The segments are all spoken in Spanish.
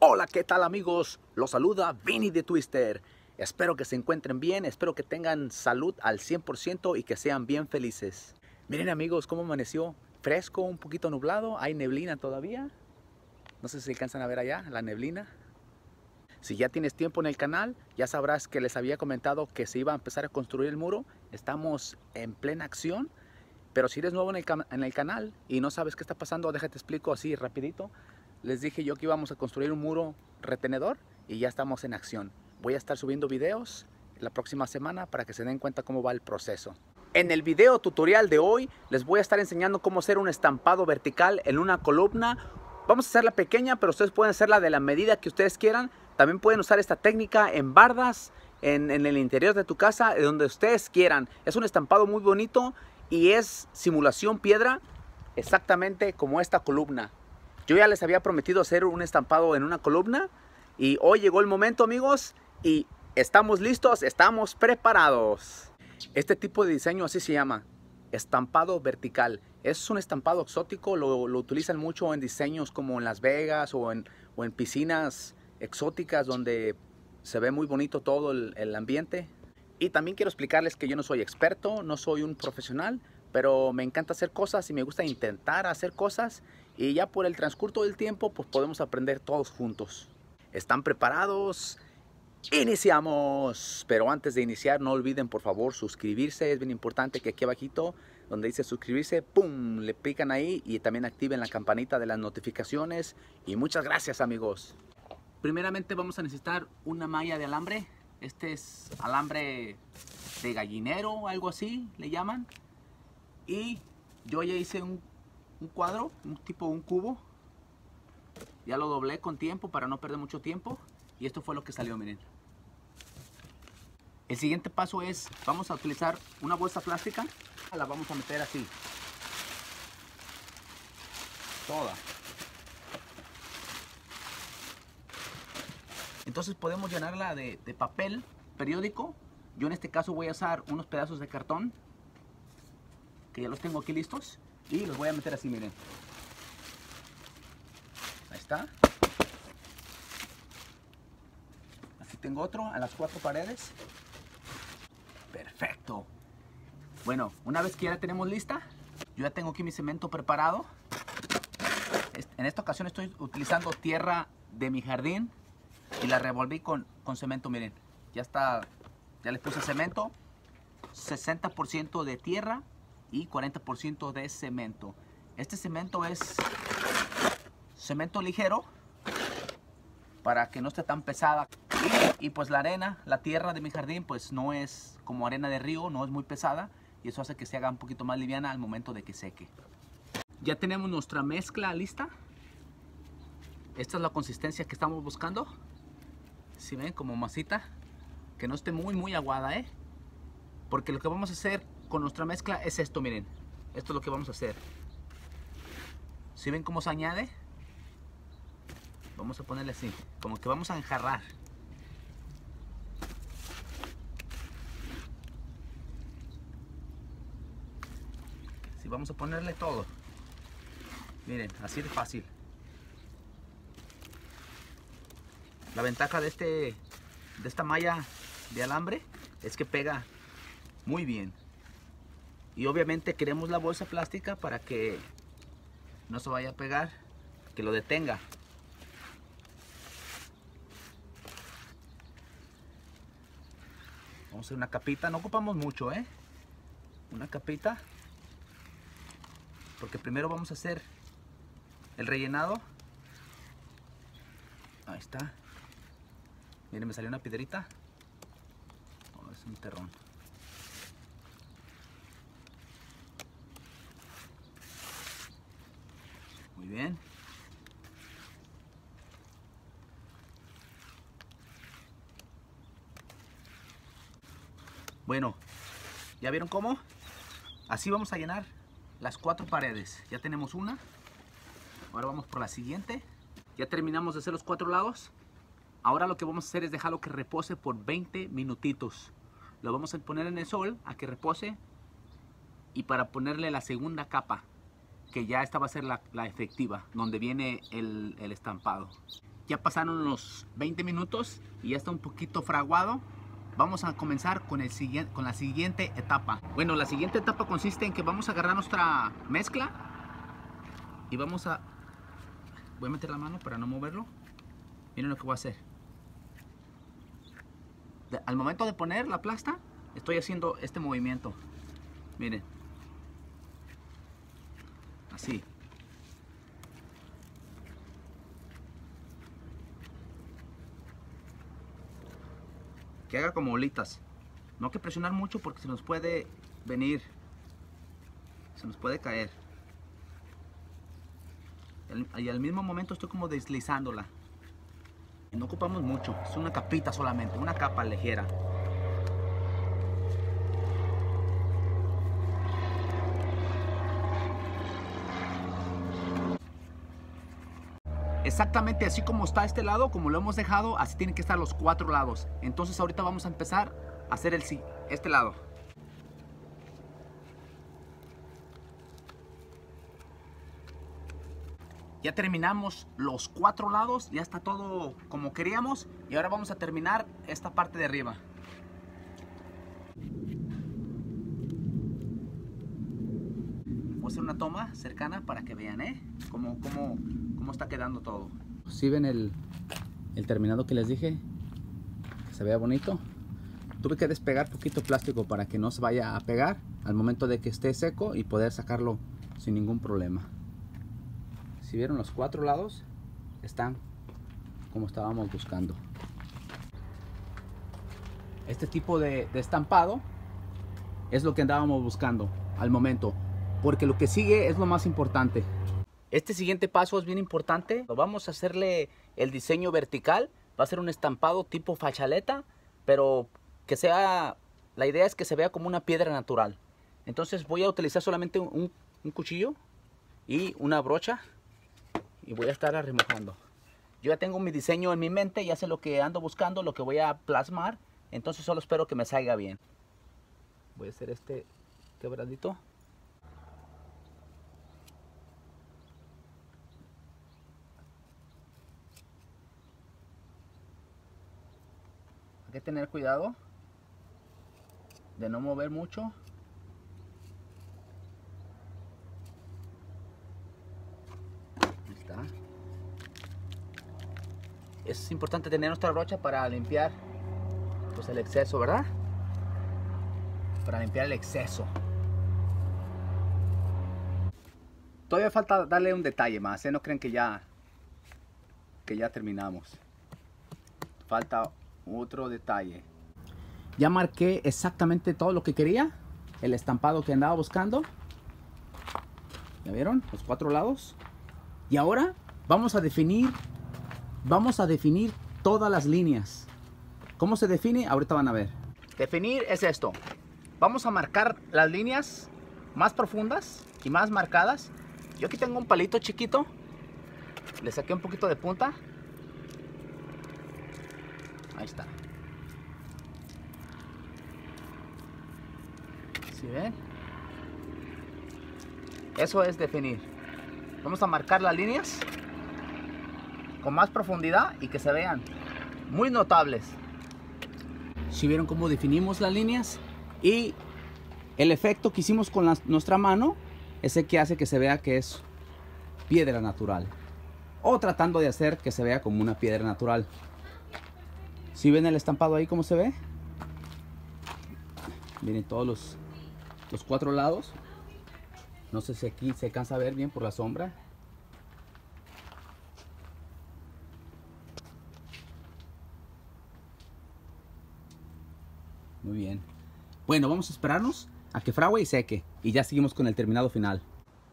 Hola, ¿qué tal amigos? Los saluda Vinny de Twister. Espero que se encuentren bien, espero que tengan salud al 100% y que sean bien felices. Miren amigos, cómo amaneció. Fresco, un poquito nublado, hay neblina todavía. No sé si alcanzan a ver allá la neblina. Si ya tienes tiempo en el canal, ya sabrás que les había comentado que se iba a empezar a construir el muro. Estamos en plena acción. Pero si eres nuevo en el canal y no sabes qué está pasando, déjate explico así rapidito. Les dije yo que íbamos a construir un muro retenedor y ya estamos en acción. Voy a estar subiendo videos la próxima semana para que se den cuenta cómo va el proceso. En el video tutorial de hoy les voy a estar enseñando cómo hacer un estampado vertical en una columna. Vamos a hacerla pequeña, pero ustedes pueden hacerla de la medida que ustedes quieran. También pueden usar esta técnica en bardas, en el interior de tu casa, donde ustedes quieran. Es un estampado muy bonito y es simulación piedra, exactamente como esta columna. Yo ya les había prometido hacer un estampado en una columna y hoy llegó el momento, amigos, y estamos listos, estamos preparados. Este tipo de diseño así se llama, estampado vertical. Es un estampado exótico, lo utilizan mucho en diseños como en Las Vegas o en piscinas exóticas donde se ve muy bonito todo el ambiente. Y también quiero explicarles que yo no soy experto, no soy un profesional, pero me encanta hacer cosas y me gusta intentar hacer cosas. Y ya por el transcurso del tiempo, pues podemos aprender todos juntos. ¿Están preparados? ¡Iniciamos! Pero antes de iniciar, no olviden por favor suscribirse. Es bien importante que aquí abajito, donde dice suscribirse, ¡pum!, le pican ahí y también activen la campanita de las notificaciones. Y muchas gracias amigos. Primeramente vamos a necesitar una malla de alambre. Este es alambre de gallinero o algo así le llaman. Y yo ya hice un cuadro, un cubo. Ya lo doblé con tiempo para no perder mucho tiempo. Y esto fue lo que salió, miren. El siguiente paso es, vamos a utilizar una bolsa plástica. La vamos a meter así. Toda. Entonces podemos llenarla de papel periódico. Yo en este caso voy a usar unos pedazos de cartón, que ya los tengo aquí listos. Y los voy a meter así, miren. Ahí está. Aquí tengo otro a las 4 paredes. Perfecto. Bueno, una vez que ya la tenemos lista, yo ya tengo aquí mi cemento preparado. En esta ocasión estoy utilizando tierra de mi jardín y la revolví con cemento, miren. Ya está, ya le puse cemento, 60% de tierra y 40% de cemento. Este cemento es cemento ligero para que no esté tan pesada. Y pues la arena, la tierra de mi jardín, pues no es como arena de río, no es muy pesada. Y eso hace que se haga un poquito más liviana al momento de que seque. Ya tenemos nuestra mezcla lista. Esta es la consistencia que estamos buscando. Si ven, como masita, que no esté muy aguada, porque lo que vamos a hacer con nuestra mezcla es esto, miren. Esto es lo que vamos a hacer. Si ven cómo se añade, vamos a ponerle así, como que vamos a enjarrar. Si vamos a ponerle todo, miren, así de fácil. La ventaja de esta malla de alambre es que pega muy bien. Y obviamente queremos la bolsa plástica para que no se vaya a pegar, que lo detenga. Vamos a hacer una capita, no ocupamos mucho, una capita, porque primero vamos a hacer el rellenado. Ahí está. Miren, me salió una piedrita. Oh, es un terrón. Muy bien. Bueno, ¿ya vieron cómo? Así vamos a llenar las 4 paredes. Ya tenemos una. Ahora vamos por la siguiente. Ya terminamos de hacer los 4 lados. Ahora lo que vamos a hacer es dejarlo que repose por 20 minutitos. Lo vamos a poner en el sol a que repose. Y para ponerle la segunda capa, que ya esta va a ser la efectiva, donde viene el estampado. Ya pasaron los 20 minutos y ya está un poquito fraguado. Vamos a comenzar con la siguiente etapa. Bueno, la siguiente etapa consiste en que vamos a agarrar nuestra mezcla y voy a meter la mano para no moverlo. Miren lo que voy a hacer. Al momento de poner la plasta, estoy haciendo este movimiento. Miren. Así. Que haga como bolitas. No hay que presionar mucho porque se nos puede venir. Se nos puede caer. Y al mismo momento estoy como deslizándola. No ocupamos mucho. Es una capita solamente. Una capa ligera. Exactamente así como está este lado, como lo hemos dejado, así tienen que estar los 4 lados. Entonces ahorita vamos a empezar a hacer este lado. Ya terminamos los 4 lados, ya está todo como queríamos. Y ahora vamos a terminar esta parte de arriba. Voy a hacer una toma cercana para que vean, cómo está quedando todo. ¿Sí ven el terminado que les dije? Que se vea bonito. Tuve que despegar poquito plástico para que no se vaya a pegar al momento de que esté seco y poder sacarlo sin ningún problema. Si vieron, los 4 lados están como estábamos buscando. Este tipo de estampado es lo que andábamos buscando al momento, porque lo que sigue es lo más importante. Este siguiente paso es bien importante. Vamos a hacerle el diseño vertical. Va a ser un estampado tipo fachaleta, pero que sea, la idea es que se vea como una piedra natural. Entonces voy a utilizar solamente un cuchillo y una brocha y voy a estar remojando. Yo ya tengo mi diseño en mi mente, ya sé lo que ando buscando, lo que voy a plasmar. Entonces solo espero que me salga bien. Voy a hacer este quebradito. Hay que tener cuidado de no mover mucho. Ahí está. Es importante tener nuestra brocha para limpiar pues el exceso, ¿verdad? Para limpiar el exceso. Todavía falta darle un detalle más, ¿eh? No creen que ya terminamos. Falta otro detalle. Ya marqué exactamente todo lo que quería. El estampado que andaba buscando. ¿Ya vieron? Los 4 lados. Y ahora vamos a definir todas las líneas. ¿Cómo se define? Ahorita van a ver. Definir es esto. Vamos a marcar las líneas más profundas y más marcadas. Yo aquí tengo un palito chiquito. Le saqué un poquito de punta. Ahí está. ¿Sí ven? Eso es definir. Vamos a marcar las líneas con más profundidad y que se vean muy notables. ¿Sí vieron cómo definimos las líneas? Y el efecto que hicimos con nuestra mano es el que hace que se vea que es piedra natural. O tratando de hacer que se vea como una piedra natural. ¿Sí ven el estampado ahí cómo se ve? Miren todos los 4 lados. No sé si aquí se alcanza a ver bien por la sombra. Muy bien. Bueno, vamos a esperarnos a que frague y seque. Y ya seguimos con el terminado final.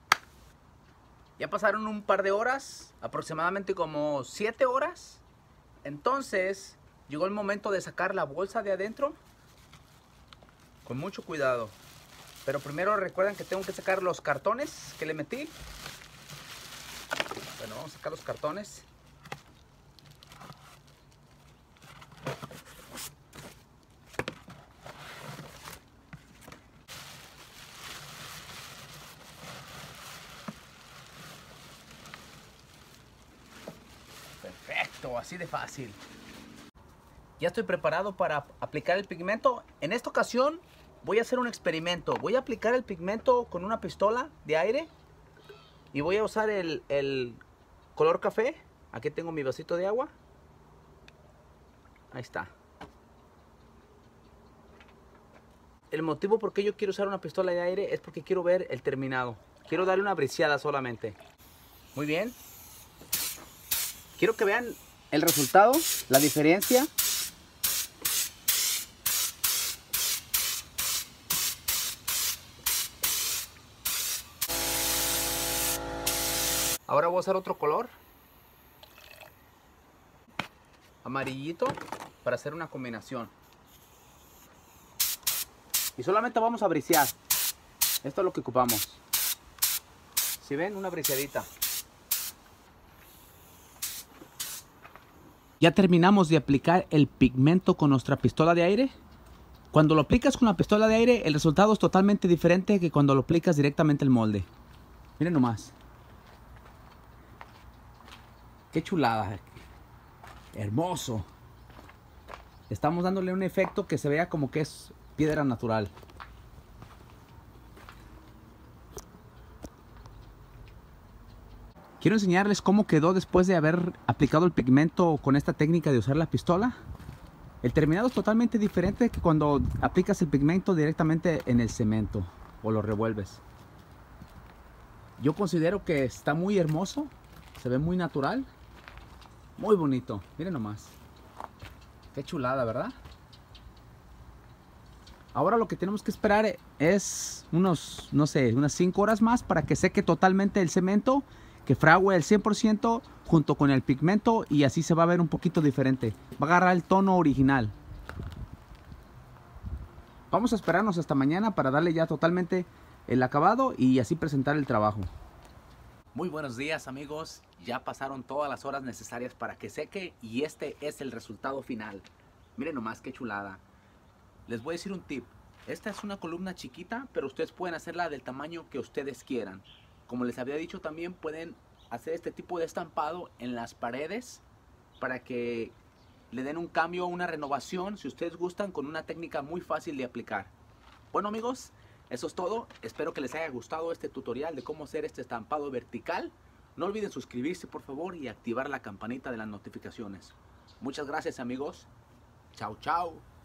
Ya pasaron un par de horas, aproximadamente como 7 horas. Entonces llegó el momento de sacar la bolsa de adentro. Con mucho cuidado. Pero primero recuerden que tengo que sacar los cartones que le metí. Bueno, vamos a sacar los cartones. Perfecto. todo, así de fácil. Ya estoy preparado para aplicar el pigmento. En esta ocasión voy a hacer un experimento. Voy a aplicar el pigmento con una pistola de aire y voy a usar el color café. Aquí tengo mi vasito de agua. Ahí está. El motivo por qué yo quiero usar una pistola de aire es porque quiero ver el terminado. Quiero darle una briseada solamente. Muy bien. Quiero que vean el resultado, la diferencia. Ahora voy a usar otro color, amarillito, para hacer una combinación. Y solamente vamos a brisear. Esto es lo que ocupamos. Si ven, una briseadita. Ya terminamos de aplicar el pigmento con nuestra pistola de aire. Cuando lo aplicas con la pistola de aire, el resultado es totalmente diferente que cuando lo aplicas directamente al molde. Miren nomás. Qué chulada. Hermoso. Estamos dándole un efecto que se vea como que es piedra natural. Quiero enseñarles cómo quedó después de haber aplicado el pigmento con esta técnica de usar la pistola. El terminado es totalmente diferente que cuando aplicas el pigmento directamente en el cemento o lo revuelves. Yo considero que está muy hermoso, se ve muy natural, muy bonito. Miren nomás. Qué chulada, ¿verdad? Ahora lo que tenemos que esperar es unos, no sé, unas 5 horas más para que seque totalmente el cemento, que frague el 100% junto con el pigmento y así se va a ver un poquito diferente. Va a agarrar el tono original. Vamos a esperarnos hasta mañana para darle ya totalmente el acabado y así presentar el trabajo. Muy buenos días, amigos. Ya pasaron todas las horas necesarias para que seque y este es el resultado final. Miren nomás qué chulada. Les voy a decir un tip. Esta es una columna chiquita, pero ustedes pueden hacerla del tamaño que ustedes quieran. Como les había dicho, también pueden hacer este tipo de estampado en las paredes para que le den un cambio, una renovación, si ustedes gustan, con una técnica muy fácil de aplicar. Bueno, amigos, eso es todo. Espero que les haya gustado este tutorial de cómo hacer este estampado vertical. No olviden suscribirse, por favor, y activar la campanita de las notificaciones. Muchas gracias, amigos. Chao, chao.